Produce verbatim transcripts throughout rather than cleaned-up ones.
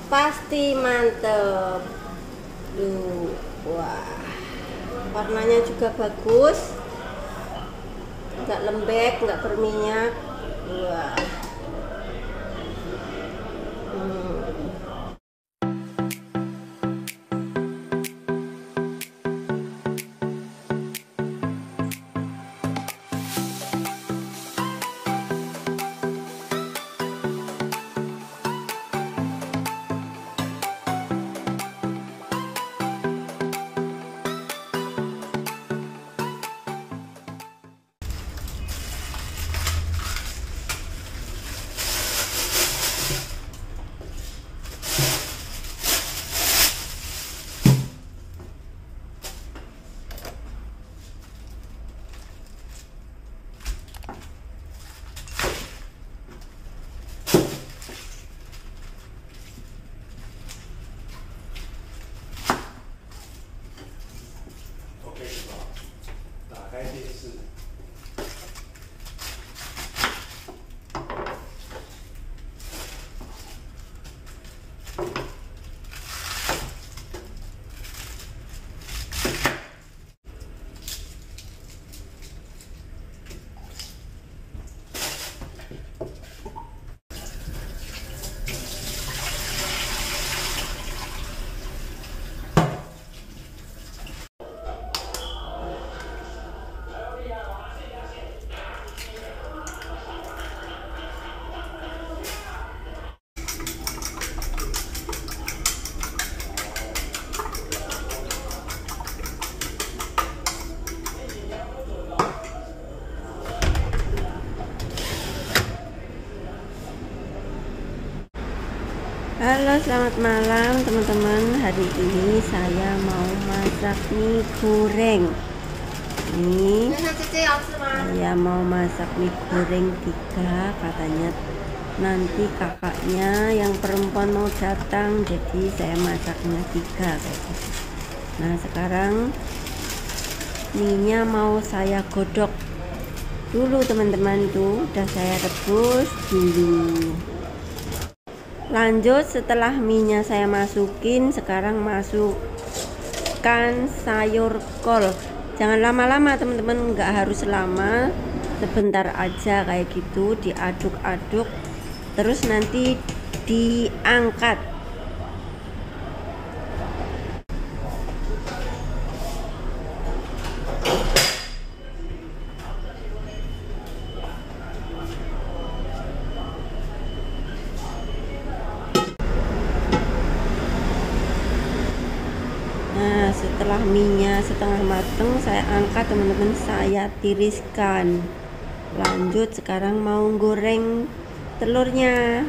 pasti mantep. Duh, wah, warnanya juga bagus, nggak lembek, nggak berminyak. Wah. Hmm. Halo, selamat malam teman-teman. Hari ini saya mau masak mie goreng. Ini saya mau masak mie goreng tiga, katanya nanti kakaknya yang perempuan mau datang, jadi saya masaknya tiga kayak gitu. Nah, sekarang mie-nya mau saya godok dulu teman-teman, tuh udah saya rebus dulu. Lanjut, setelah minyak saya masukin, sekarang masukkan sayur kol. Jangan lama-lama teman-teman, nggak harus lama, sebentar aja kayak gitu, diaduk-aduk terus nanti diangkat. Nah, setelah minyak setengah mateng saya angkat teman-teman, saya tiriskan. Lanjut, sekarang mau goreng telurnya.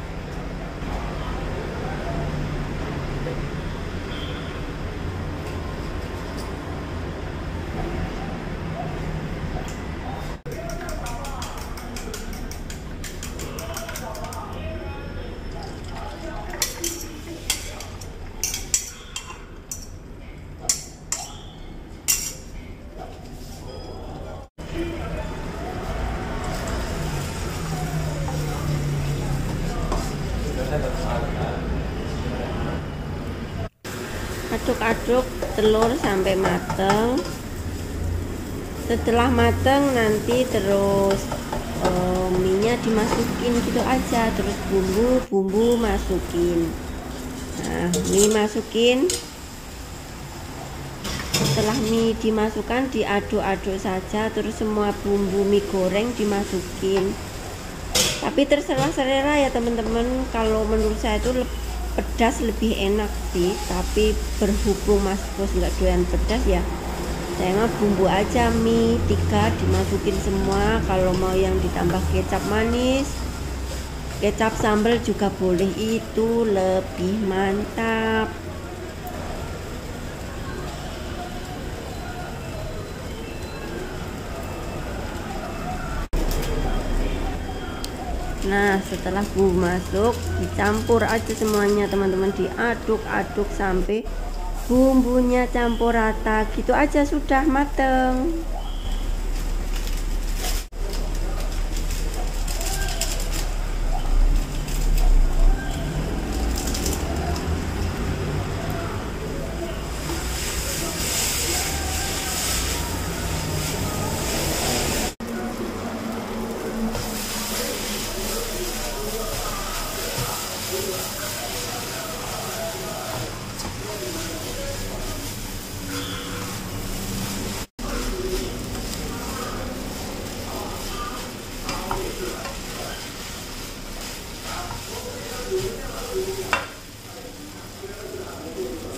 Aduk-aduk telur sampai mateng. Setelah mateng nanti terus um, minyak dimasukin gitu aja, terus bumbu-bumbu masukin. Nah, mie masukin. Setelah mie dimasukkan, diaduk-aduk saja, terus semua bumbu mie goreng dimasukin. Tapi terserah selera ya teman-teman, kalau menurut saya itu pedas lebih enak sih, tapi berhubung Mas Bos nggak doyan pedas ya, saya mah bumbu aja mie tiga dimasukin semua. Kalau mau yang ditambah kecap manis, kecap sambal juga boleh, itu lebih mantap. Nah, setelah bumbu masuk, dicampur aja semuanya teman-teman, diaduk-aduk sampai bumbunya campur rata, gitu aja sudah mateng.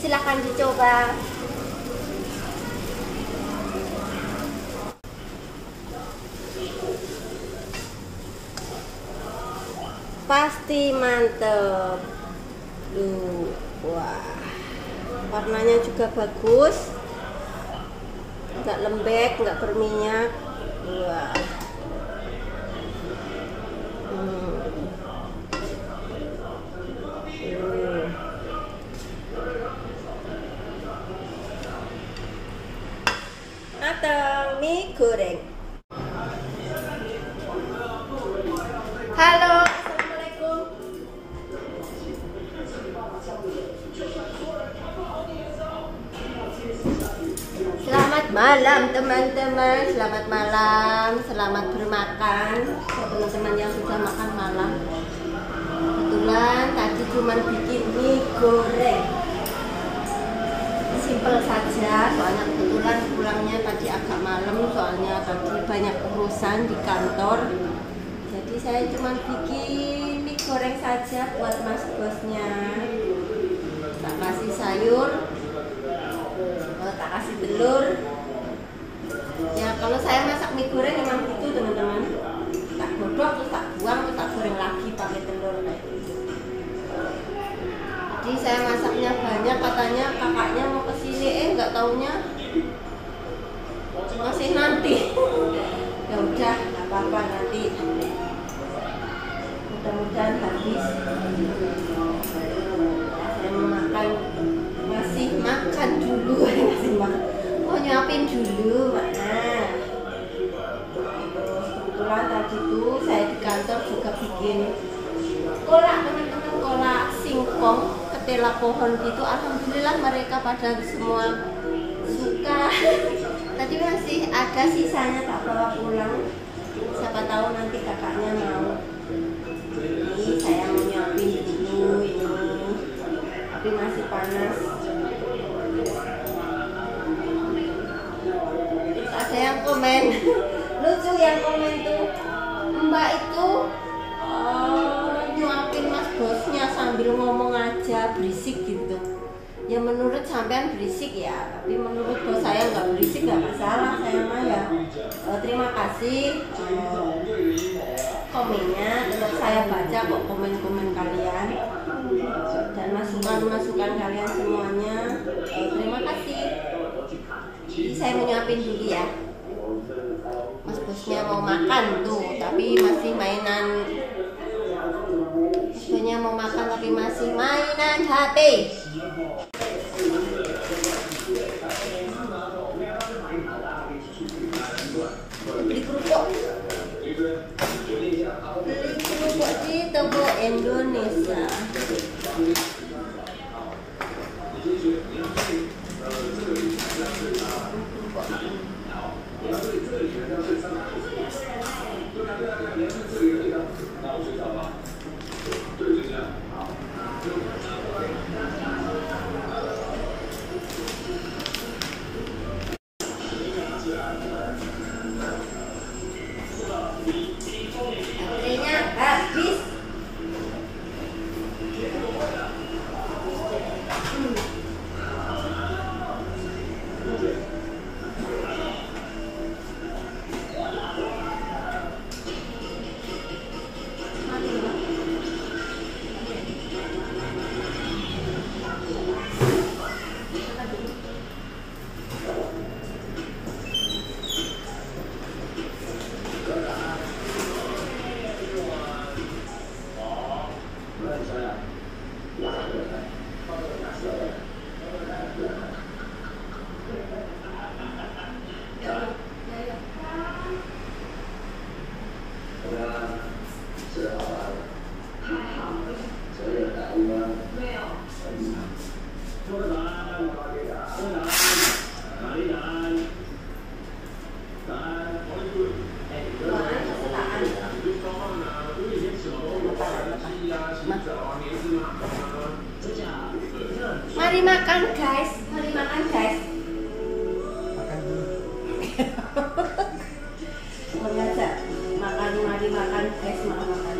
silahkan dicoba. Pasti mantep. Duh, wah, warnanya juga bagus, nggak lembek, nggak berminyak. Wah, hmm. Hmm. Matang mie goreng. Halo, assalamualaikum. Selamat malam teman-teman, selamat malam, selamat bermakan teman-teman yang sudah makan malam. Kebetulan tadi cuma bikin mie goreng, simple saja, soalnya kebetulan pulangnya tadi agak malam, soalnya tadi banyak urusan di kantor. Jadi saya cuma bikin mie goreng saja buat mas bosnya. Tak kasih sayur, tak kasih telur. Ya kalau saya masak mie goreng memang gitu teman-teman, tak godok terus tak buang terus tak goreng lagi pakai telur kayak gitu. Jadi saya masaknya banyak, katanya kakaknya mau kesini, eh nggak taunya masih nanti. Ya udah, nggak apa-apa, nanti mudah-mudahan habis. Saya mau makan, masih makan dulu, masih makan. Oh nyuapin dulu, mana? Terus kebetulan tadi tuh saya di kantor juga bikin kolak teman-teman, kolak singkong, ketela pohon gitu. Alhamdulillah mereka pada semua suka. Tadi masih ada sisanya tak bawa pulang. Siapa tahu nanti kakaknya mau. Ini saya mau nyuapin dulu ini, tapi masih panas. Terus ada yang komen, lucu yang komen tuh, Mbak itu uh, nyuapin mas bosnya sambil ngomong aja, berisik gitu. Ya menurut sampean berisik ya, tapi menurut bos saya nggak berisik, nggak masalah, saya mah ya. Uh, terima kasih uh, komennya, tetap saya baca kok komen-komen kalian uh, dan masukan-masukan kalian semuanya. Uh, terima kasih. Jadi saya menyuapin dulu ya. Mas bosnya mau makan tuh, tapi masih mainan. Mas bosnya mau makan tapi masih mainan H P. Beli kerupuk. Beli kerupuk di toko Indonesia. Baterainya habis. Mari makan guys, mari makan guys. Makan dulu. Mengajak makan, mari makan guys, makan makan.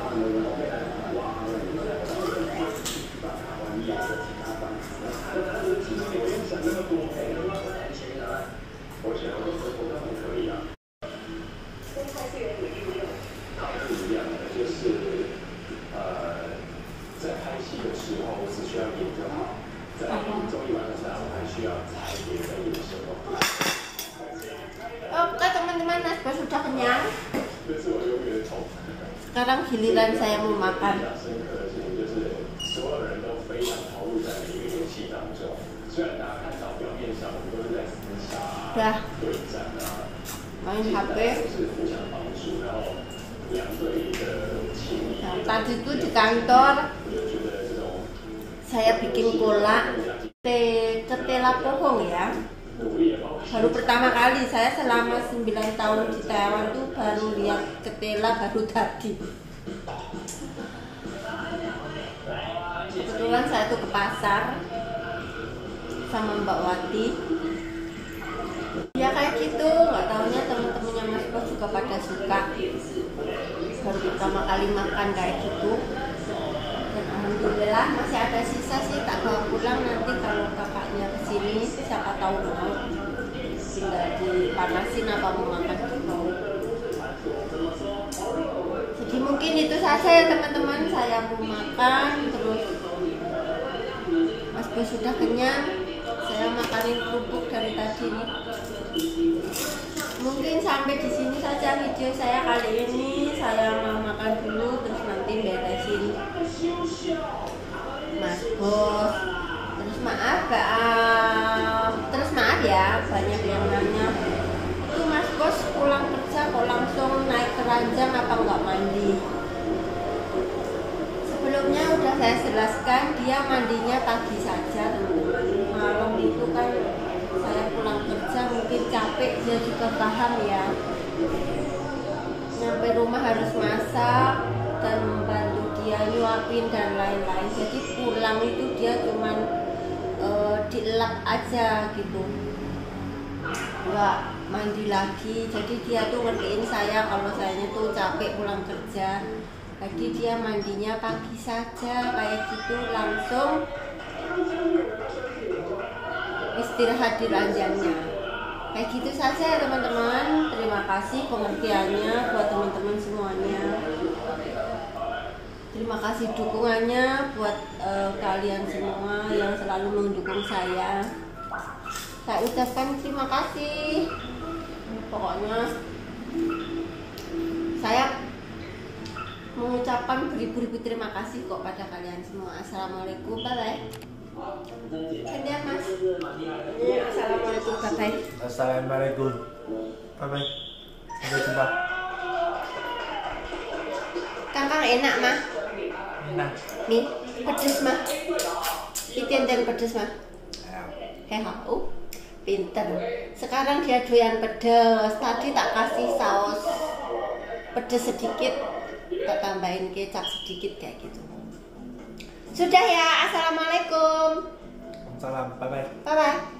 Oke teman-teman, Nasba sudah kenyang. Sekarang giliran saya mau makan. Udah main H P. Nah, tadi itu di kantor saya bikin kolak teh ketela pohong ya. Baru pertama kali saya selama sembilan tahun di Taiwan tuh baru lihat ketela baru tadi. Kebetulan saya tuh ke pasar sama Mbak Wati. Ya kayak gitu, nggak taunya temen-temennya Mas Bos juga pada suka. Baru pertama kali makan kayak gitu. Dan alhamdulillah masih ada sisa sih, tak bawa pulang nanti kalau kakaknya kesini siapa tahu mau tinggal dipanasin apa mau makan gitu. Jadi mungkin itu saja ya teman-teman, saya mau makan terus Mas Bos sudah kenyang, saya makanin kerupuk dari tadi nih. Mungkin sampai di sini saja video saya kali ini. Saya mau makan dulu terus nanti beresin Mas Bos. Terus maaf, uh, terus maaf ya banyak yang nanya itu Mas Bos pulang kerja kok langsung naik keranjang apa nggak mandi? Sebelumnya udah saya jelaskan dia mandinya pagi saja teman-teman. Malam itu kan saya pulang kerja mungkin capek, dia juga paham ya. Nyampe rumah harus masak dan membantu dia nyuapin dan lain-lain. Jadi pulang itu dia cuman uh, dielap aja gitu, nggak mandi lagi. Jadi dia tuh ngertiin saya kalau saya tuh capek pulang kerja. Jadi dia mandinya pagi saja kayak gitu, langsung istirahat di ranjangnya. Kayak gitu saja ya teman-teman. Terima kasih pengertiannya buat teman-teman semuanya. Terima kasih dukungannya buat uh, kalian semua yang selalu mendukung saya. Saya ucapkan terima kasih. Pokoknya saya mengucapkan beribu-ribu terima kasih kok pada kalian semua. Assalamualaikum, bye bye. Sekian Mas. Ya, assalamualaikum, bye bye. Assalamualaikum. Bye bye. Sampai jumpa. Kangkang enak mah. Enak. Nih, pedes mah. Itin dan pedes mah. Heha, oh, pinter. Sekarang dia doyan pedes. Tadi tak kasih saus pedes sedikit, tak tambahin kecap sedikit kayak gitu. Sudah ya, assalamualaikum. Salam, bye bye. Bye bye.